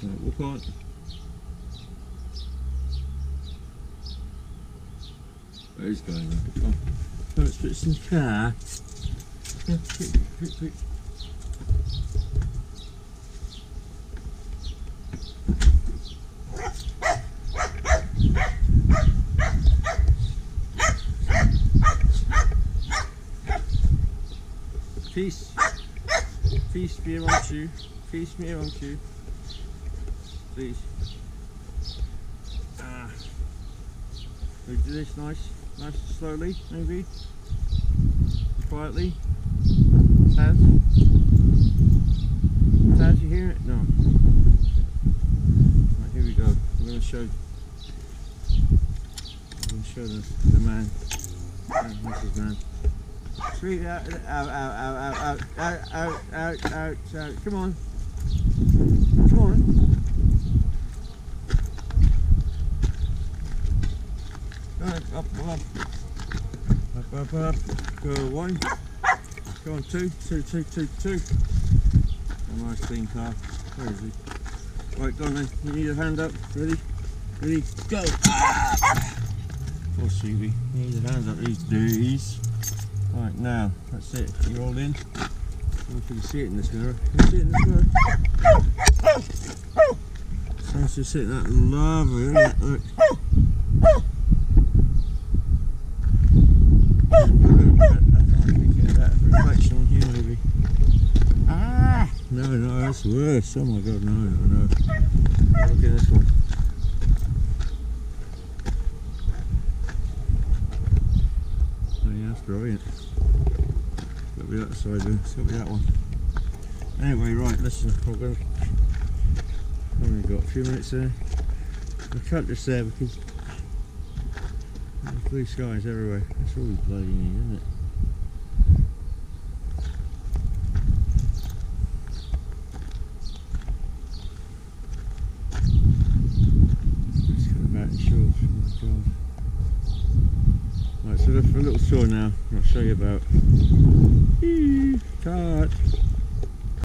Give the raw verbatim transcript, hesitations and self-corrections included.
Right, walk on. Where is going on? Come on. Let's put some car. Yeah, quick, quick, quick. Peace. Peace be amongst you. Peace be amongst you. Please. Ah. We do this nice, nice and slowly, maybe. Quietly. Taz? Taz, you hear it? No. Right, here we go. I'm going to show. I'm going to show the, the man. Oh, this is man. Sweet out, out, out, out, out, out, out, out, out, out. Come on. Come on. Right, up, up. Up, up, up. Go one. Go on, two, two, two, two, two. A nice clean car. Where is he? Right, go on then. You need a hand up. Ready? Ready? Go! Ah! Poor Stevie. He needs a hand up these days. Right, now, that's it. You're all in. I don't know if you can see it in this mirror. Can you see it in this mirror? Sounds just sitting that lovely, isn't it? Look. I don't think get that reflection on here, maybe. Ah! No, no, that's worse. Oh my god, no, no, no. Look at this one. Oh yeah, that's brilliant. It's got to be that side then, it's got to be that one. Anyway, right, listen, we're going to, I've only got a few minutes there. I cut this there because there's blue skies everywhere. That's all we bloody need, isn't it? Just got about in shorts, oh my god. Right, so for a little tour now, I'll show you about. Cut.